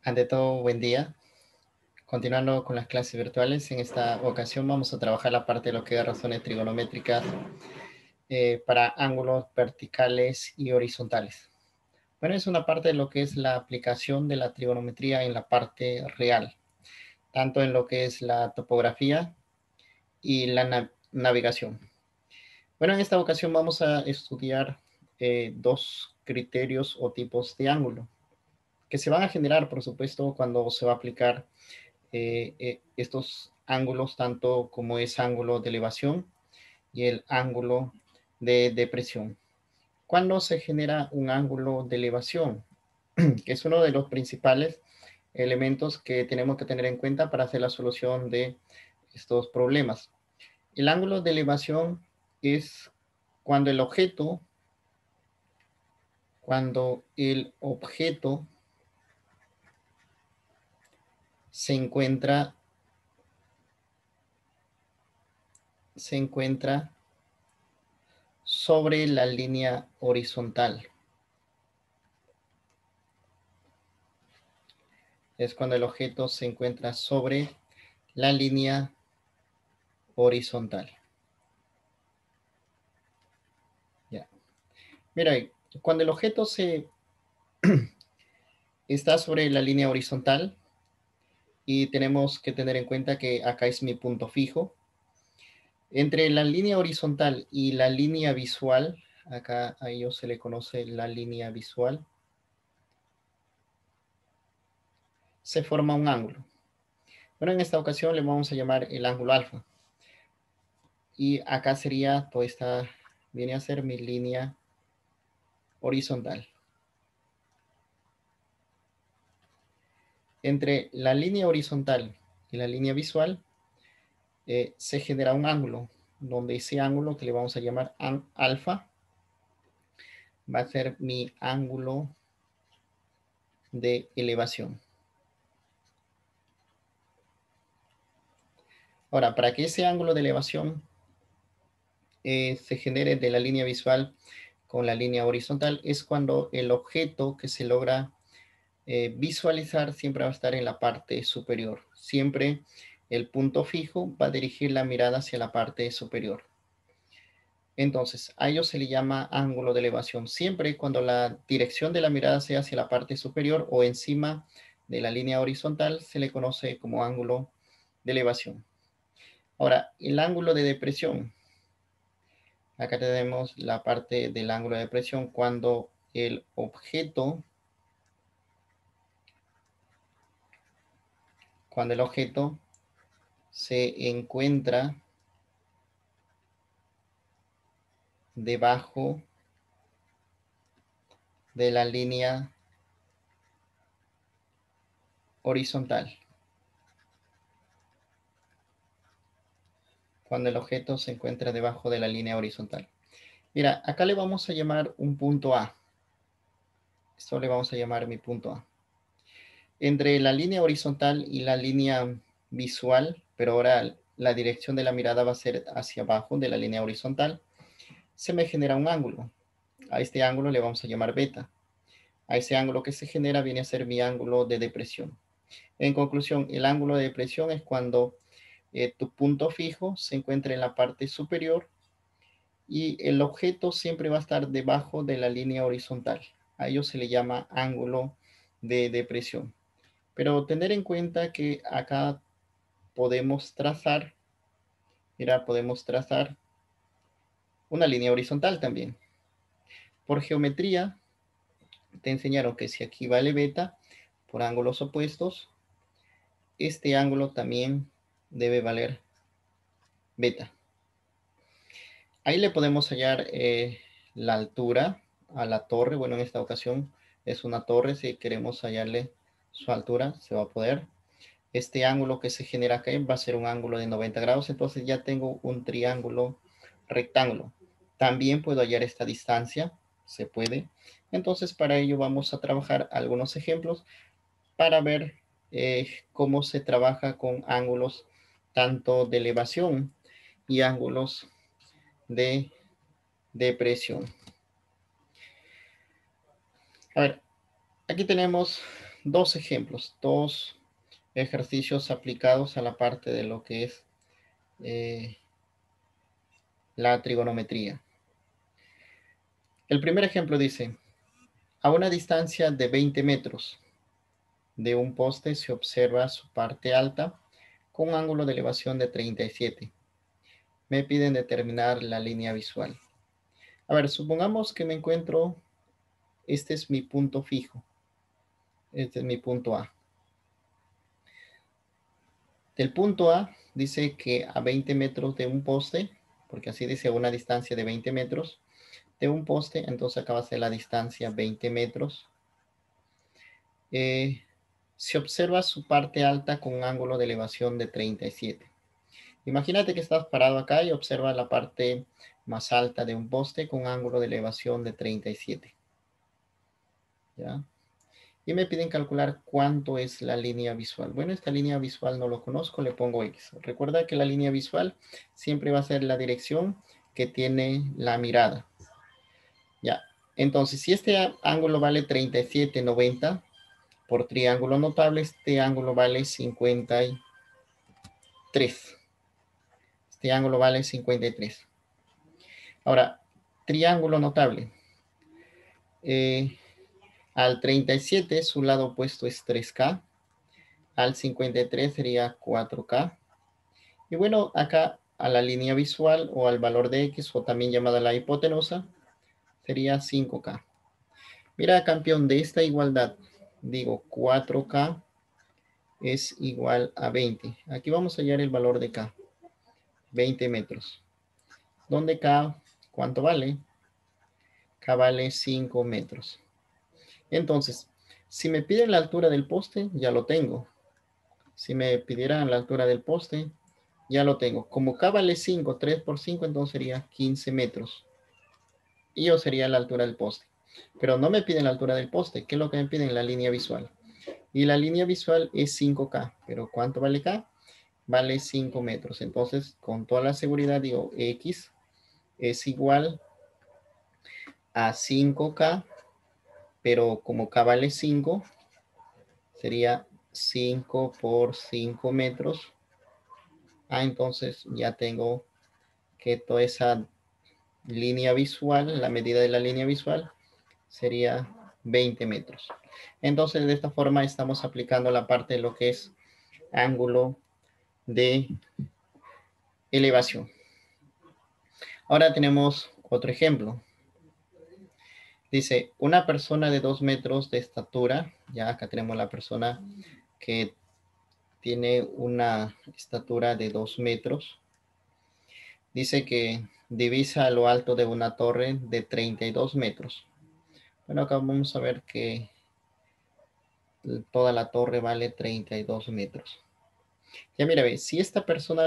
Ante todo, buen día. Continuando con las clases virtuales, en esta ocasión vamos a trabajar la parte de lo que es razones trigonométricas para ángulos verticales y horizontales. Bueno, es una parte de lo que es la aplicación de la trigonometría en la parte real, tanto en lo que es la topografía y la navegación. Bueno, en esta ocasión vamos a estudiar dos criterios o tipos de ángulo que se van a generar, por supuesto, cuando se va a aplicar estos ángulos, tanto como es ángulo de elevación y el ángulo de depresión. ¿Cuándo se genera un ángulo de elevación? Que es uno de los principales elementos que tenemos que tener en cuenta para hacer la solución de estos problemas. El ángulo de elevación es cuando el objeto se encuentra sobre la línea horizontal. Es cuando el objeto se encuentra sobre la línea horizontal. Ya. Mira, cuando el objeto está sobre la línea horizontal y tenemos que tener en cuenta que acá es mi punto fijo, entre la línea horizontal y la línea visual, acá a ello se le conoce la línea visual, se forma un ángulo. Bueno, en esta ocasión le vamos a llamar el ángulo alfa. Y acá sería, toda esta, viene a ser mi línea horizontal. Entre la línea horizontal y la línea visual se genera un ángulo, donde ese ángulo que le vamos a llamar alfa va a ser mi ángulo de elevación. Ahora, para que ese ángulo de elevación se genere de la línea visual con la línea horizontal, es cuando el objeto que se logra visualizar siempre va a estar en la parte superior. Siempre el punto fijo va a dirigir la mirada hacia la parte superior. Entonces, a ello se le llama ángulo de elevación. Siempre cuando la dirección de la mirada sea hacia la parte superior o encima de la línea horizontal, se le conoce como ángulo de elevación. Ahora, el ángulo de depresión. Acá tenemos la parte del ángulo de depresión cuando el objeto se encuentra debajo de la línea horizontal. Cuando el objeto se encuentra debajo de la línea horizontal. Mira, acá le vamos a llamar un punto A. Esto le vamos a llamar mi punto A. Entre la línea horizontal y la línea visual, pero ahora la dirección de la mirada va a ser hacia abajo de la línea horizontal, se me genera un ángulo. A este ángulo le vamos a llamar beta. A ese ángulo que se genera viene a ser mi ángulo de depresión. En conclusión, el ángulo de depresión es cuando tu punto fijo se encuentra en la parte superior y el objeto siempre va a estar debajo de la línea horizontal. A ello se le llama ángulo de depresión. Pero tener en cuenta que acá podemos trazar, mira, podemos trazar una línea horizontal también. Por geometría, te enseñaron que si aquí vale beta por ángulos opuestos, este ángulo también debe valer beta. Ahí le podemos hallar la altura a la torre. Bueno, en esta ocasión es una torre. Si queremos hallarle su altura, se va a poder. Este ángulo que se genera acá va a ser un ángulo de 90 grados. Entonces ya tengo un triángulo rectángulo. También puedo hallar esta distancia. Se puede. Entonces para ello vamos a trabajar algunos ejemplos para ver cómo se trabaja con ángulos tanto de elevación y ángulos de depresión. A ver, aquí tenemos dos ejemplos, dos ejercicios aplicados a la parte de lo que es la trigonometría. El primer ejemplo dice, a una distancia de 20 metros de un poste se observa su parte alta con un ángulo de elevación de 37. Me piden determinar la línea visual. A ver, supongamos que me encuentro, este es mi punto fijo, este es mi punto A. Del punto A dice que a 20 metros de un poste, porque así dice a una distancia de 20 metros de un poste, entonces acá va a ser la distancia 20 metros. Se observa su parte alta con un ángulo de elevación de 37. Imagínate que estás parado acá y observa la parte más alta de un poste con un ángulo de elevación de 37. ¿Ya? Y me piden calcular cuánto es la línea visual. Bueno, esta línea visual no lo conozco, le pongo X. Recuerda que la línea visual siempre va a ser la dirección que tiene la mirada. Ya, entonces si este ángulo vale 37,90 por triángulo notable, este ángulo vale 53. Este ángulo vale 53. Ahora, triángulo notable. Al 37 su lado opuesto es 3K. Al 53 sería 4K. Y bueno, acá a la línea visual o al valor de X, o también llamada la hipotenusa, sería 5K. Mira, campeón, de esta igualdad, digo 4K es igual a 20. Aquí vamos a hallar el valor de K, 20 metros. ¿Dónde K cuánto vale? K vale 5 metros. Entonces, si me piden la altura del poste, ya lo tengo. Si me pidieran la altura del poste, ya lo tengo. Como K vale 5, 3 por 5, entonces sería 15 metros. Y yo sería la altura del poste. Pero no me piden la altura del poste. ¿Qué es lo que me piden? La línea visual. Y la línea visual es 5K. ¿Pero cuánto vale K? Vale 5 metros. Entonces, con toda la seguridad, digo, X es igual a 5K. Pero como K vale 5, sería 5 por 5 metros. Entonces ya tengo que toda esa línea visual, la medida de la línea visual, sería 20 metros. Entonces, de esta forma estamos aplicando la parte de lo que es ángulo de elevación. Ahora tenemos otro ejemplo. Dice, una persona de 2 metros de estatura, ya acá tenemos la persona que tiene una estatura de 2 metros. Dice que divisa a lo alto de una torre de 32 metros. Bueno, acá vamos a ver que toda la torre vale 32 metros. Ya mira, ve, si esta persona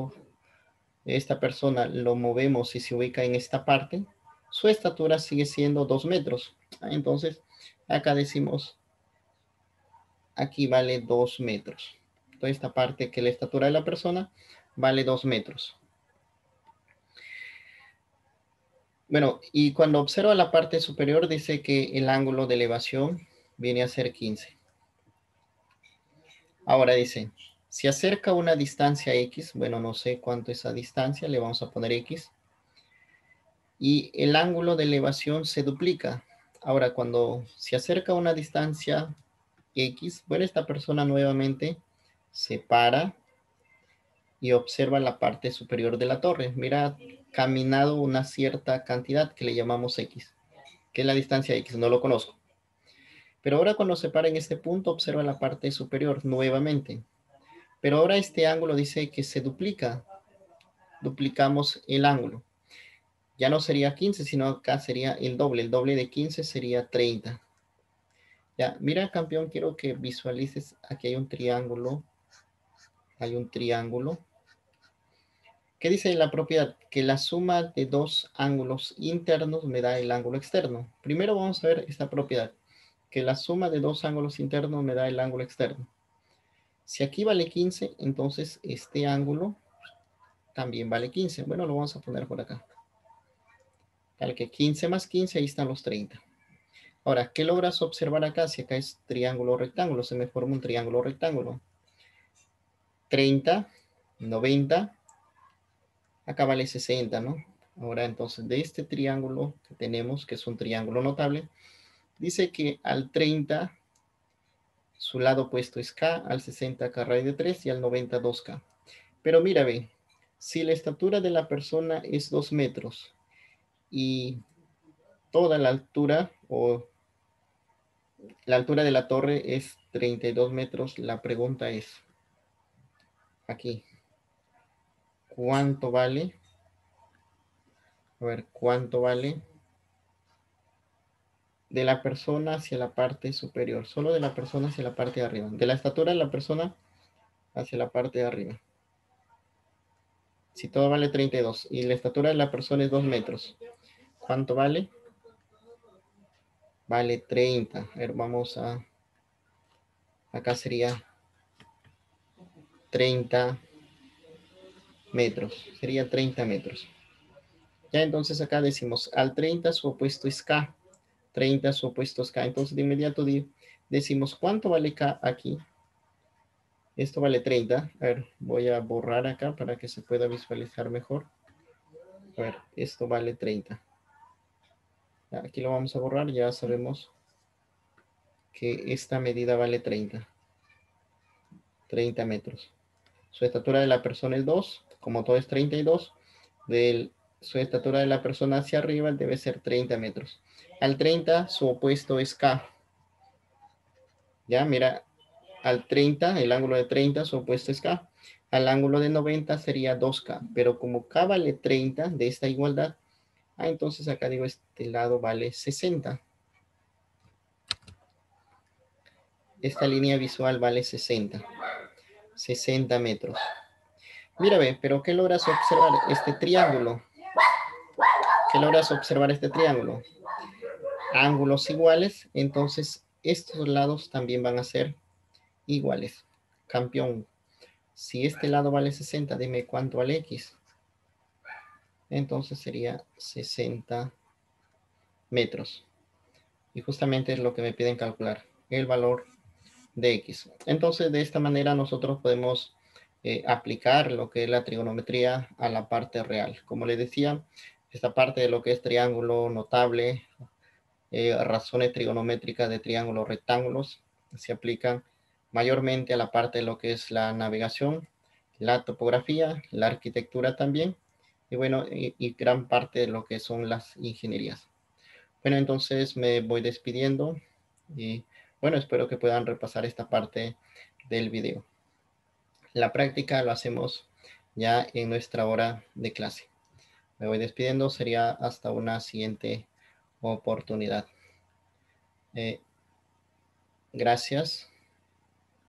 lo movemos y se ubica en esta parte, su estatura sigue siendo 2 metros. Entonces, acá decimos, aquí vale 2 metros. Toda esta parte que la estatura de la persona vale 2 metros. Bueno, y cuando observa la parte superior dice que el ángulo de elevación viene a ser 15. Ahora dice, si acerca una distancia X, bueno, no sé cuánto es esa distancia, le vamos a poner X, y el ángulo de elevación se duplica. Ahora, cuando se acerca una distancia X, bueno, esta persona nuevamente se para y observa la parte superior de la torre. Mira, caminado una cierta cantidad que le llamamos X, que es la distancia X, no lo conozco. Pero ahora cuando se para en este punto, observa la parte superior nuevamente. Pero ahora este ángulo dice que se duplica. Duplicamos el ángulo. Ya no sería 15, sino acá sería el doble. El doble de 15 sería 30. Ya, mira, campeón, quiero que visualices. Aquí hay un triángulo. Hay un triángulo. ¿Qué dice la propiedad? Que la suma de dos ángulos internos me da el ángulo externo. Primero vamos a ver esta propiedad. Que la suma de dos ángulos internos me da el ángulo externo. Si aquí vale 15, entonces este ángulo también vale 15. Bueno, lo vamos a poner por acá. Tal que 15 más 15, ahí están los 30. Ahora, ¿qué logras observar acá? Si acá es triángulo rectángulo, se me forma un triángulo rectángulo. 30, 90, acá vale 60, ¿no? Ahora, entonces, de este triángulo que tenemos, que es un triángulo notable, dice que al 30, su lado opuesto es K, al 60 K raíz de 3 y al 90 2K. Pero mira, ve, si la estatura de la persona es 2 metros y toda la altura o la altura de la torre es 32 metros, la pregunta es, aquí, ¿cuánto vale? A ver, ¿cuánto vale de la persona hacia la parte superior? Solo de la persona hacia la parte de arriba. De la estatura de la persona hacia la parte de arriba. Si todo vale 32 y la estatura de la persona es 2 metros, ¿cuánto vale? Vale 30. A ver, vamos a... Acá sería 30 metros. Sería 30 metros. Ya entonces acá decimos, al 30 su opuesto es K. 30 su opuesto es K. Entonces de inmediato decimos, ¿cuánto vale K aquí? Esto vale 30. A ver, voy a borrar acá para que se pueda visualizar mejor. A ver, esto vale 30. Aquí lo vamos a borrar, ya sabemos que esta medida vale 30. 30 metros. Su estatura de la persona es 2, como todo es 32, su estatura de la persona hacia arriba debe ser 30 metros. Al 30, su opuesto es K. Ya, mira, al 30, el ángulo de 30, su opuesto es K. Al ángulo de 90 sería 2K, pero como K vale 30 de esta igualdad, entonces acá digo, este lado vale 60. Esta línea visual vale 60. 60 metros. Mira, ve, pero ¿qué logras observar? Este triángulo. ¿Qué logras observar este triángulo? Ángulos iguales, entonces estos lados también van a ser iguales. Campeón, si este lado vale 60, dime cuánto vale X. Entonces sería 60 metros. Y justamente es lo que me piden calcular, el valor de X. Entonces de esta manera nosotros podemos aplicar lo que es la trigonometría a la parte real. Como les decía, esta parte de lo que es triángulo notable, razones trigonométricas de triángulos rectángulos se aplican mayormente a la parte de lo que es la navegación, la topografía, la arquitectura también, y bueno, y gran parte de lo que son las ingenierías. Bueno, entonces me voy despidiendo y bueno, espero que puedan repasar esta parte del video. La práctica lo hacemos ya en nuestra hora de clase. Me voy despidiendo, sería hasta una siguiente oportunidad. Gracias.